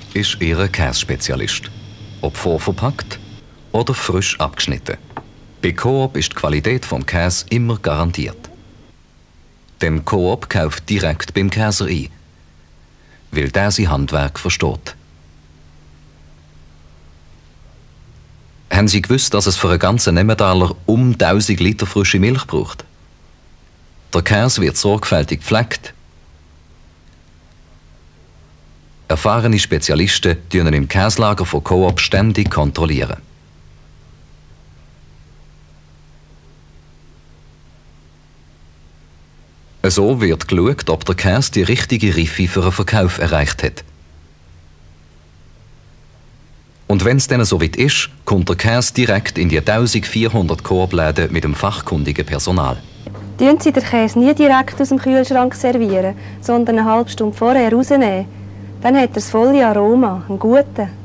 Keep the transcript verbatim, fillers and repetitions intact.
ist Ihr Kässpezialist. Ob vorverpackt oder frisch abgeschnitten. Bei Coop ist die Qualität vom Käse immer garantiert. Denn Coop kauft direkt beim Käser ein, weil der sein Handwerk versteht. Haben Sie gewusst, dass es für einen ganzen Emmentaler um tausend Liter frische Milch braucht? Der Käse wird sorgfältig gepflegt. Erfahrene Spezialisten kontrollieren ihn im Käslager von Coop ständig kontrollieren. So wird geschaut, ob der Käse die richtige Reife für einen Verkauf erreicht hat. Und wenn es dann so weit ist, kommt der Käse direkt in die eintausendvierhundert Coop-Läden mit dem fachkundigen Personal. Servieren Sie den Käse nie direkt aus dem Kühlschrank, servieren, sondern eine halbe Stunde vorher rausnehmen. Dann hat er das volle Aroma, einen guten.